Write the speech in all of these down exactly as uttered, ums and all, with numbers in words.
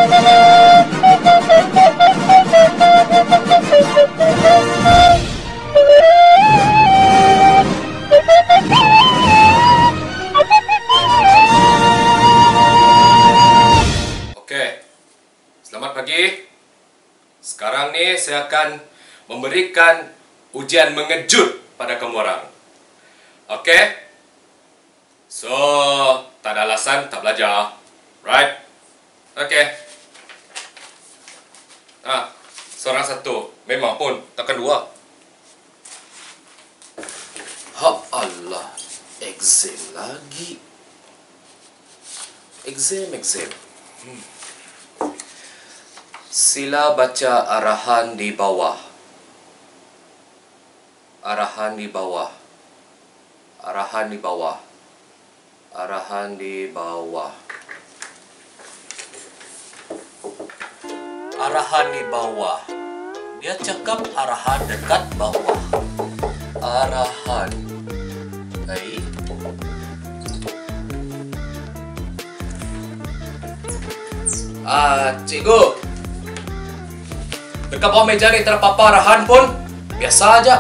Selamat pagi. Sekarang nih saya akan memberikan ujian mengejut pada kamu orang. Oke? So, tak ada alasan tak belajar. Right? Oke. Ah, seorang satu. Memang pun takkan dua. Ha Allah. Exam lagi. Exam, exam. Hmm. Sila baca arahan di bawah. Arahan di bawah. Arahan di bawah. Arahan di bawah. Arahan di bawah. Dia cakap arahan dekat bawah. Arahan. Baik. Ah, cikgu. Dekat bawah meja ni terpapar arahan pun biasa aja.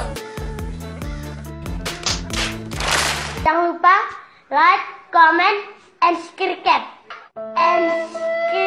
Jangan lupa like, comment, and subscribe. And subscribe.